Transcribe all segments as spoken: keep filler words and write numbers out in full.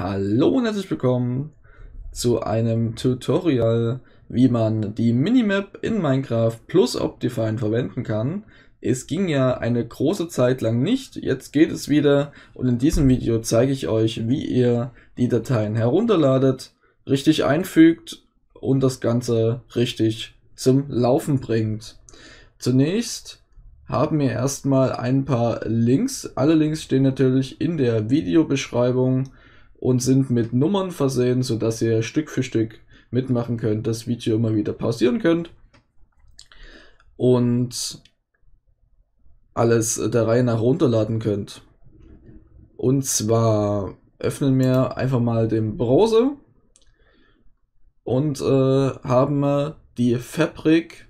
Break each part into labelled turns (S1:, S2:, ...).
S1: Hallo und herzlich willkommen zu einem Tutorial, wie man die Minimap in Minecraft plus Optifine verwenden kann. Es ging ja eine große Zeit lang nicht, jetzt geht es wieder und in diesem Video zeige ich euch, wie ihr die Dateien herunterladet, richtig einfügt und das Ganze richtig zum Laufen bringt. Zunächst haben wir erstmal ein paar Links. Alle Links stehen natürlich in der Videobeschreibung und sind mit Nummern versehen, sodass ihr Stück für Stück mitmachen könnt, das Video immer wieder pausieren könnt und alles der Reihe nach runterladen könnt. Und zwar öffnen wir einfach mal den Browser und äh, haben die Fabric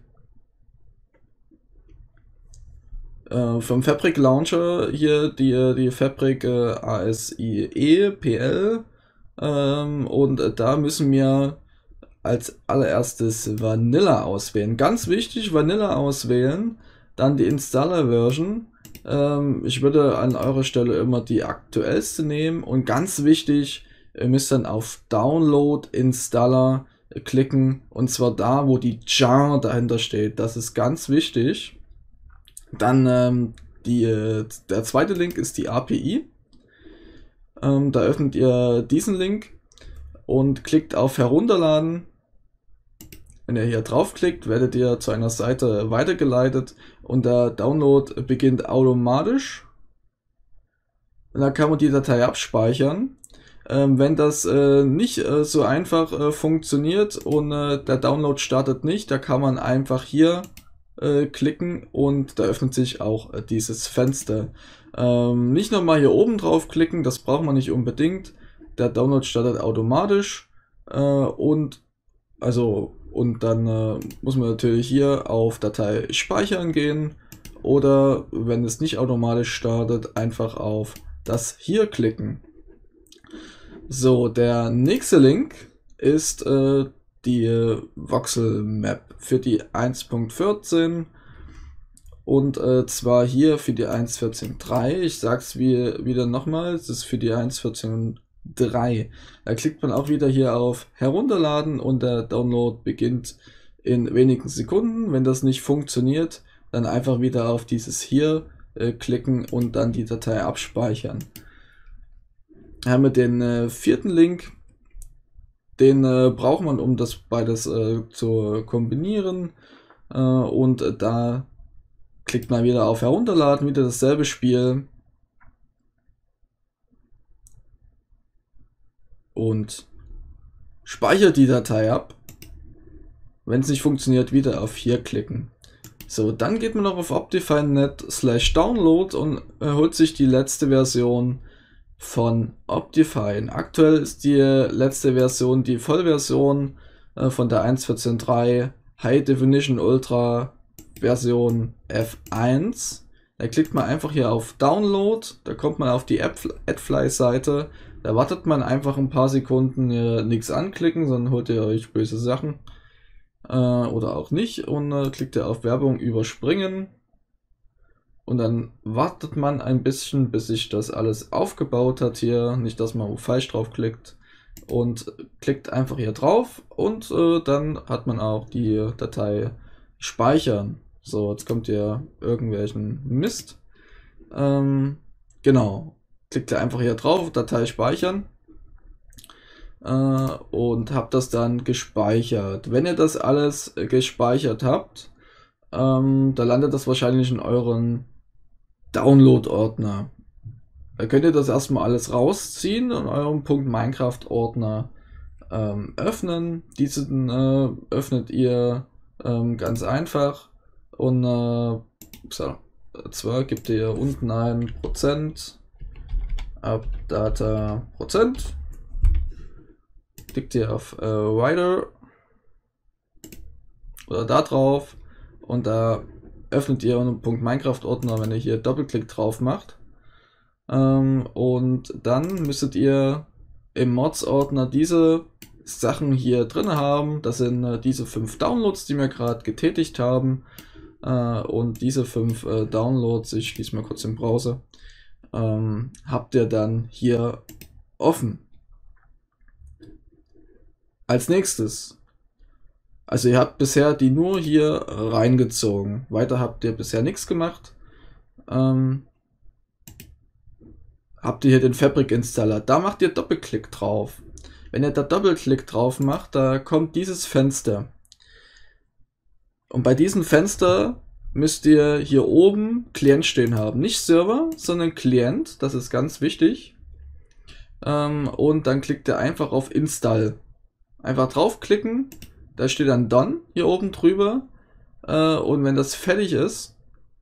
S1: äh, vom Fabric Launcher hier die, die Fabric äh, A S I E P L ähm, und äh, da müssen wir als allererstes Vanilla auswählen. Ganz wichtig, Vanilla auswählen, dann die Installer Version. Ähm, ich würde an eurer Stelle immer die aktuellste nehmen und ganz wichtig, ihr müsst dann auf Download Installer klicken und zwar da, wo die Jar dahinter steht. Das ist ganz wichtig. Dann ähm, die, der zweite Link ist die A P I. Ähm, da öffnet ihr diesen Link und klickt auf Herunterladen. Wenn ihr hier draufklickt, werdet ihr zu einer Seite weitergeleitet und der Download beginnt automatisch. Und dann kann man die Datei abspeichern. Ähm, wenn das äh, nicht äh, so einfach äh, funktioniert und äh, der Download startet nicht, da kann man einfach hier äh, klicken und da öffnet sich auch äh, dieses Fenster. Ähm, nicht nochmal hier oben drauf klicken, das braucht man nicht unbedingt. Der Download startet automatisch äh, und also und dann äh, muss man natürlich hier auf Datei speichern gehen oder wenn es nicht automatisch startet, einfach auf das hier klicken. So, der nächste Link ist äh, die äh, Voxel Map für die eins Punkt vierzehn und äh, zwar hier für die eins Punkt vierzehn Punkt drei. Ich sag's wie, wieder nochmal, es ist für die eins Punkt vierzehn Punkt drei. Da klickt man auch wieder hier auf Herunterladen und der Download beginnt in wenigen Sekunden. Wenn das nicht funktioniert, dann einfach wieder auf dieses hier äh, klicken und dann die Datei abspeichern. Haben wir den äh, vierten Link, den äh, braucht man, um das beides äh, zu kombinieren äh, und äh, da klickt man wieder auf Herunterladen, wieder dasselbe Spiel und speichert die Datei ab. Wenn es nicht funktioniert, wieder auf hier klicken. So, dann geht man noch auf optifine punkt net slash download und äh, holt sich die letzte Version von Optifine. Aktuell ist die letzte Version die Vollversion äh, von der eins Punkt vierzehn Punkt drei High Definition Ultra Version F eins. Da klickt man einfach hier auf Download, da kommt man auf die Adfly Seite, da wartet man einfach ein paar Sekunden, ihr nichts anklicken, sondern holt ihr euch böse Sachen äh, oder auch nicht und äh, klickt ihr auf Werbung überspringen. Und dann wartet man ein bisschen, bis sich das alles aufgebaut hat hier. Nicht, dass man falsch drauf klickt. Und klickt einfach hier drauf und äh, dann hat man auch die Datei speichern. So, jetzt kommt hier irgendwelchen Mist. Ähm, genau. Klickt ihr einfach hier drauf, Datei speichern. Äh, und habt das dann gespeichert. Wenn ihr das alles gespeichert habt, ähm, da landet das wahrscheinlich in euren Download-Ordner. Da könnt ihr das erstmal alles rausziehen und euren .minecraft-Ordner ähm, öffnen. Diesen äh, öffnet ihr ähm, ganz einfach und äh, so, zwar gebt ihr unten ein Prozent Updata Prozent, klickt ihr auf äh, Writer oder da drauf und da öffnet ihr einen .minecraft-Ordner, wenn ihr hier Doppelklick drauf macht. Ähm, und dann müsstet ihr im Mods-Ordner diese Sachen hier drin haben. Das sind äh, diese fünf Downloads, die wir gerade getätigt haben. Äh, und diese fünf äh, Downloads, ich schließe mal kurz den Browser, ähm, habt ihr dann hier offen. als nächstes, also ihr habt bisher die nur hier reingezogen. Weiter habt ihr bisher nichts gemacht. Ähm, habt ihr hier den Fabric-Installer. Da macht ihr Doppelklick drauf. Wenn ihr da Doppelklick drauf macht, da kommt dieses Fenster. Und bei diesem Fenster müsst ihr hier oben Klient stehen haben. Nicht Server, sondern Klient. Das ist ganz wichtig. Ähm, und dann klickt ihr einfach auf Install. Einfach draufklicken. Da steht dann Done hier oben drüber. Äh, und wenn das fertig ist,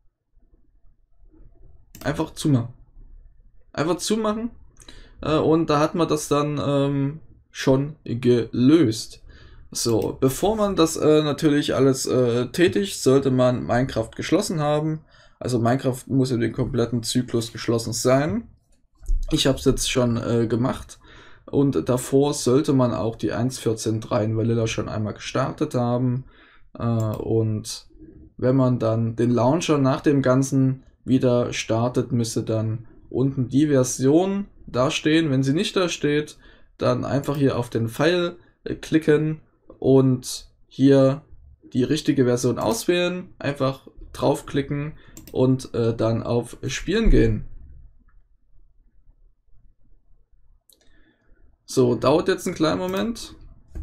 S1: einfach zumachen. Einfach zumachen. Äh, und da hat man das dann ähm, schon gelöst. So, bevor man das äh, natürlich alles äh, tätigt, sollte man Minecraft geschlossen haben. Also Minecraft muss in den kompletten Zyklus geschlossen sein. Ich habe es jetzt schon äh, gemacht. Und davor sollte man auch die eins Punkt vierzehn Punkt drei in Vanilla schon einmal gestartet haben. Äh, und wenn man dann den Launcher nach dem Ganzen wieder startet, müsste dann unten die Version da stehen. Wenn sie nicht da steht, dann einfach hier auf den Pfeil äh, klicken und hier die richtige Version auswählen. Einfach draufklicken und äh, dann auf Spielen gehen. So, dauert jetzt einen kleinen Moment.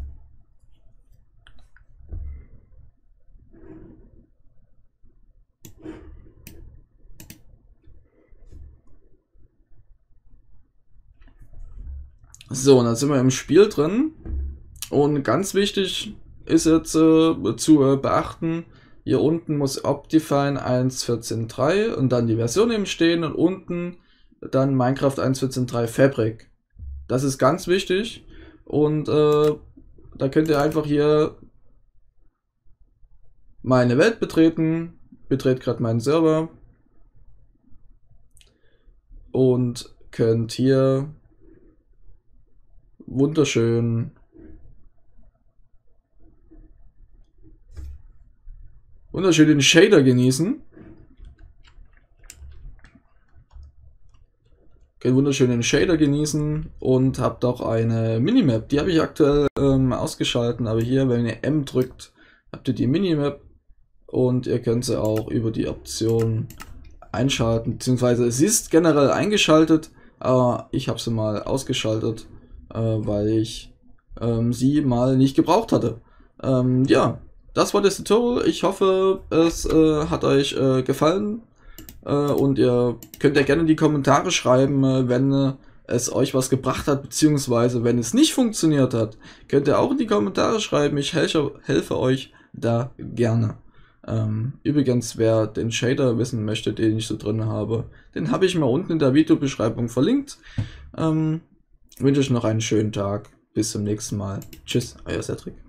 S1: So, und dann sind wir im Spiel drin. Und ganz wichtig ist jetzt äh, zu äh, beachten, hier unten muss Optifine eins Punkt vierzehn Punkt drei und dann die Version eben stehen und unten dann Minecraft eins Punkt vierzehn Punkt drei Fabric. Das ist ganz wichtig und äh, da könnt ihr einfach hier meine Welt betreten, betretet gerade meinen Server und könnt hier wunderschön wunderschön den Shader genießen. Könnt wunderschön den Shader genießen und habt auch eine Minimap. Die habe ich aktuell ähm, ausgeschalten, aber hier, wenn ihr M drückt, habt ihr die Minimap und ihr könnt sie auch über die Option einschalten, beziehungsweise sie ist generell eingeschaltet, aber ich habe sie mal ausgeschaltet, äh, weil ich ähm, sie mal nicht gebraucht hatte. Ähm, ja, das war das Tutorial. Ich hoffe, es äh, hat euch äh, gefallen. Und ihr könnt ja gerne in die Kommentare schreiben, wenn es euch was gebracht hat, beziehungsweise wenn es nicht funktioniert hat, könnt ihr auch in die Kommentare schreiben. Ich helfe, helfe euch da gerne. Ähm, übrigens, wer den Shader wissen möchte, den ich so drin habe, den habe ich mal unten in der Videobeschreibung verlinkt. Ähm, wünsche euch noch einen schönen Tag. Bis zum nächsten Mal. Tschüss, euer Cedric.